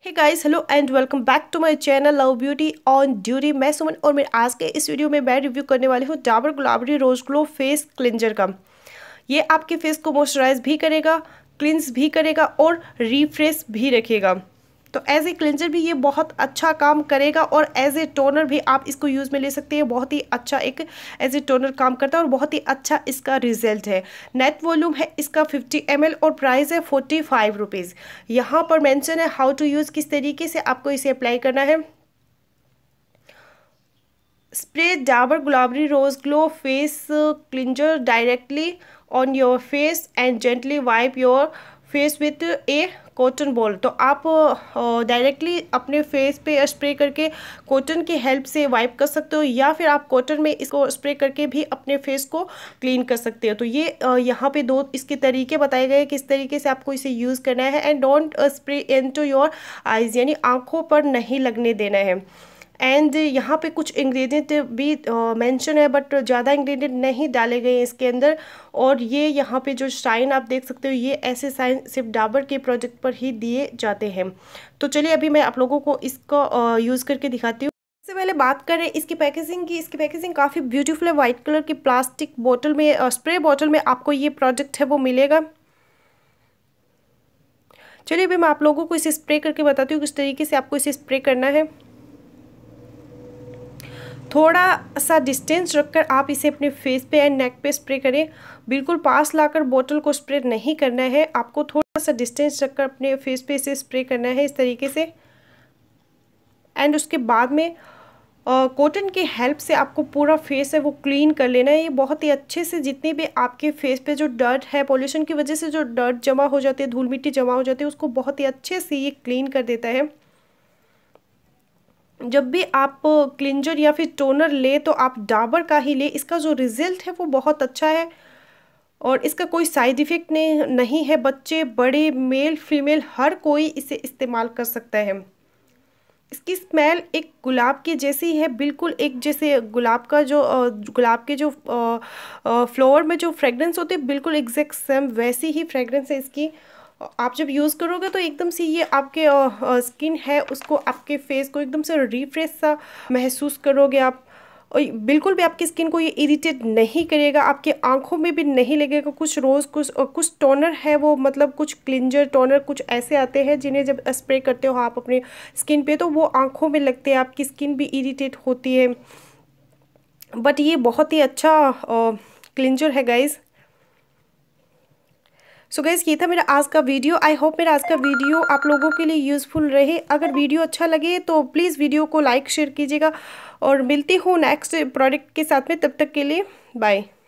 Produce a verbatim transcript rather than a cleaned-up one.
Hey guys, hello and welcome back to my channel love beauty on duty. मैं सुमन और मैं आज के इस वीडियो में मैं रिव्यू करने वाली हूँ Dabur Gulabari rose glow face cleanser का। ये आपके फेस को मॉइस्चराइज भी करेगा, क्लिंस भी करेगा और रिफ्रेश भी रखेगा। तो एज ए क्लिंजर भी ये बहुत अच्छा काम करेगा और एज ए टोनर भी आप इसको यूज़ में ले सकते हैं। बहुत ही अच्छा एक एज ए टोनर काम करता है और बहुत ही अच्छा इसका रिजल्ट है। नेट वॉल्यूम है इसका फिफ्टी एम एल और प्राइस है फोर्टी फाइव रुपीज़। यहाँ पर मेंशन है हाउ टू यूज़, किस तरीके से आपको इसे अप्लाई करना है। Spray Dabur Gulabari rose glow face cleanser directly on your face and gently wipe your face with a cotton ball. तो आप डायरेक्टली uh, अपने फेस पे स्प्रे करके कॉटन की हेल्प से वाइप कर सकते हो, या फिर आप कॉटन में इसको स्प्रे करके भी अपने फेस को क्लीन कर सकते हो। तो ये uh, यहाँ पे दो इसके तरीके बताए गए किस तरीके से आपको इसे यूज़ करना है। And don't spray into your eyes, यानी आँखों पर नहीं लगने देना है। एंड यहाँ पे कुछ इंग्रेडिएंट भी मेंशन है बट ज़्यादा इंग्रेडिएंट नहीं डाले गए हैं इसके अंदर। और ये यहाँ पे जो साइन आप देख सकते हो, ये ऐसे साइन सिर्फ डाबर के प्रोजेक्ट पर ही दिए जाते हैं। तो चलिए अभी मैं आप लोगों को इसको यूज़ करके दिखाती हूँ। सबसे पहले बात करें इसकी पैकेजिंग की। इसकी पैकेजिंग काफ़ी ब्यूटीफुल है। वाइट कलर की प्लास्टिक बोतल में, स्प्रे बोतल में आपको ये प्रोडक्ट है वो मिलेगा। चलिए अभी मैं आप लोगों को इसे स्प्रे करके बताती हूँ किस तरीके से आपको इसे स्प्रे करना है। थोड़ा सा डिस्टेंस रखकर आप इसे अपने फेस पे एंड नेक पे स्प्रे करें। बिल्कुल पास लाकर बोतल को स्प्रे नहीं करना है, आपको थोड़ा सा डिस्टेंस रखकर अपने फेस पे इसे स्प्रे करना है इस तरीके से। एंड उसके बाद में कॉटन की हेल्प से आपको पूरा फेस है वो क्लीन कर लेना है। ये बहुत ही अच्छे से जितनी भी आपके फेस पे जो डर्ट है, पॉल्यूशन की वजह से जो डर्ट जमा हो जाती है, धूल मिट्टी जमा हो जाती है, उसको बहुत ही अच्छे से ये क्लीन कर देता है। जब भी आप क्लिंजर या फिर टोनर ले तो आप डाबर का ही ले। इसका जो रिजल्ट है वो बहुत अच्छा है और इसका कोई साइड इफ़ेक्ट नहीं नहीं है। बच्चे, बड़े, मेल फीमेल हर कोई इसे इस्तेमाल कर सकता है। इसकी स्मेल एक गुलाब की जैसी है, बिल्कुल एक जैसे गुलाब का जो गुलाब के जो फ्लावर में जो फ्रेगरेंस होती है, बिल्कुल एग्जैक्ट सेम वैसी ही फ्रेगरेंस है इसकी। आप जब यूज़ करोगे तो एकदम से ये आपके स्किन है उसको, आपके फेस को एकदम से रिफ्रेश सा महसूस करोगे आप। और बिल्कुल भी आपकी स्किन को ये इरिटेट नहीं करेगा, आपके आंखों में भी नहीं लगेगा। कुछ रोज़ कुछ कुछ टोनर है वो, मतलब कुछ क्लिंजर टोनर कुछ ऐसे आते हैं जिन्हें जब स्प्रे करते हो आप अपने स्किन पे तो वो आंखों में लगते हैं, आपकी स्किन भी इरिटेट होती है। बट ये बहुत ही अच्छा क्लिंजर है गाइज़। सो so गाइज़, ये था मेरा आज का वीडियो। आई होप मेरा आज का वीडियो आप लोगों के लिए यूज़फुल रहे। अगर वीडियो अच्छा लगे तो प्लीज़ वीडियो को लाइक शेयर कीजिएगा और मिलती हूँ नेक्स्ट प्रोडक्ट के साथ में। तब तक के लिए बाय।